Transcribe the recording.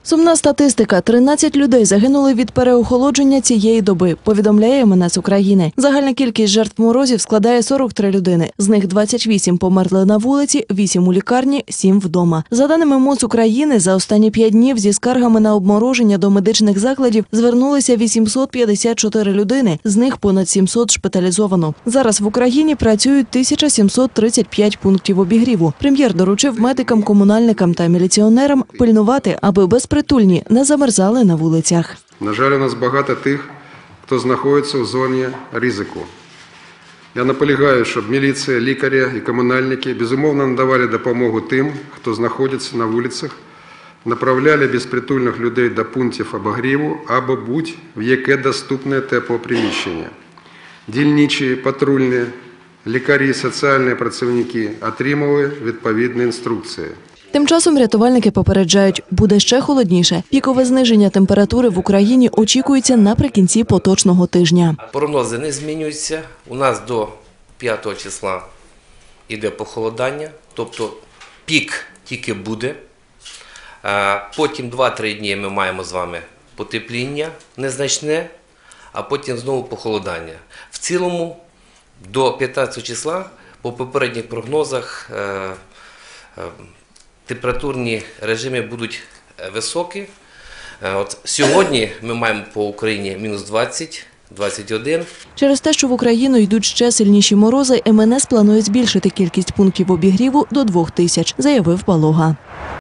Сумна статистика. 13 людей загинули від переохолодження цієї доби, повідомляє МНС України. Загальна кількість жертв морозів складає 43 людини. З них 28 померли на вулиці, 8 у лікарні, 7 вдома. За даними МОЗ України, за останні 5 днів зі скаргами на обмороження до медичних закладів звернулися 854 людини, з них понад 700 шпиталізовано. Зараз в Україні працюють 1735 пунктів обігріву. Прем'єр доручив медикам, комунальникам та міліціонерам пильнувати, аби безпритульні не замерзали на вулицях. На жаль, у нас багато тих, хто знаходиться в зоні ризику. Я наполягаю, щоб міліція, лікарі і комунальники безумовно надавали допомогу тим, хто знаходиться на вулицях, направляли безпритульних людей до пунктів обігріву або будь-в яке доступне теплоприміщення. Дільничі, патрульні, лікарі, соціальні працівники отримали відповідні інструкції. Тим часом рятувальники попереджають, буде ще холодніше. Пікове зниження температури в Україні очікується наприкінці поточного тижня. Прогнози не змінюються. У нас до 5 числа йде похолодання, тобто пік тільки буде. Потім 2-3 дні ми маємо з вами потепління незначне, а потім знову похолодання. В цілому до 15 числа по попередніх прогнозах температурні режими будуть високі. Сьогодні ми маємо по Україні мінус 20, 21. Через те, що в Україну йдуть ще сильніші морози, МНС планує збільшити кількість пунктів обігріву до 2000, заявив Балога.